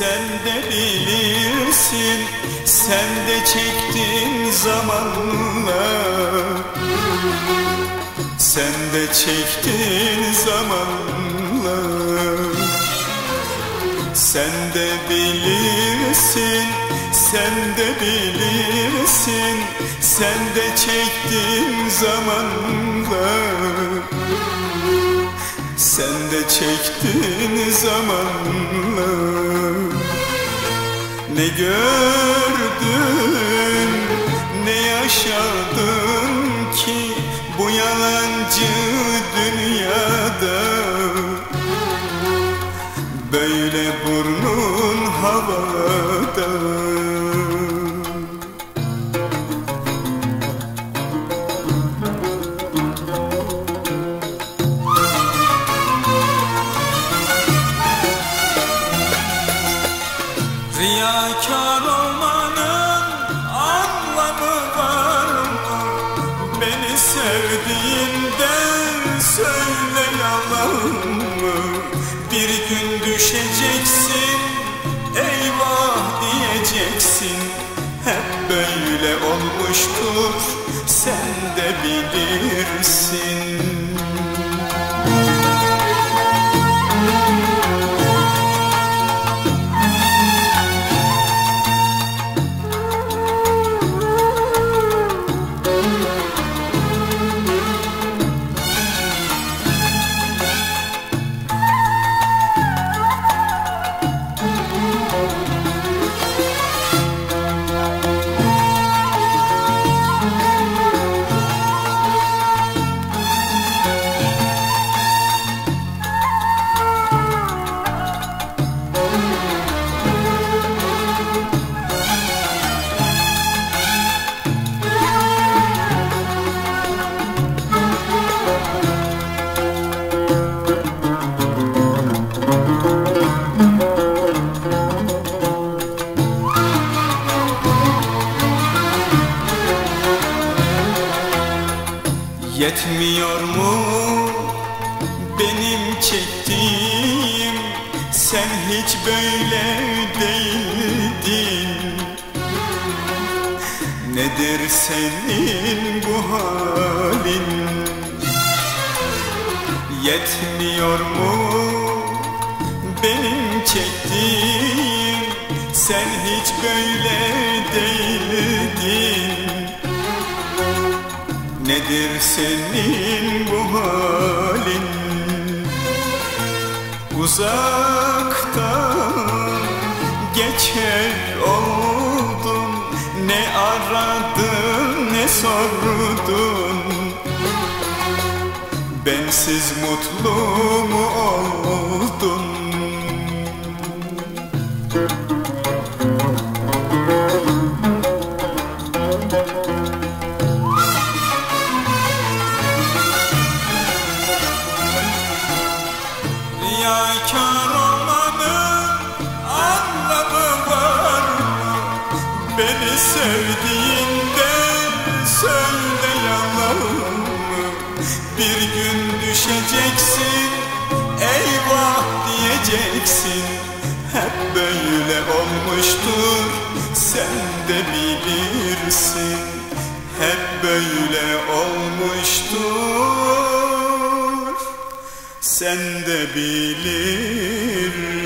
sen de bilirsin, sen de çektin zamanla. Sen de çektin zamanla. Sen de bilirsin, sen de bilirsin, sen de çektin zamanla. Sen de çektin zamanla. Ne gördün, ne yaşadın ki bu yalancı dünyada? Böyle burnun havada. Riyakar olmanın anlamı var mı? Beni sevdiğinden söyle yalan mı? Bir gün düşeceksin, eyvah diyeceksin. Hep böyle olmuştur, sen de bilirsin. Yetmiyor mu benim çektiğim? Sen hiç böyle değildin. Nedir senin bu halin? Yetmiyor mu benim çektiğim? Sen hiç böyle değildin. Nedir senin bu halin? Uzaktan geçer oldun, ne aradın ne sordun. Bensiz mutlu mu oldun? Riyakar olmanın anlamı var mı? Beni sevdiğinden söyle yalan mı? Bir gün düşeceksin, eyvah diyeceksin. Hep böyle olmuştur, sen de bilirsin. Hep böyle olmuştur, sen de bilirsin.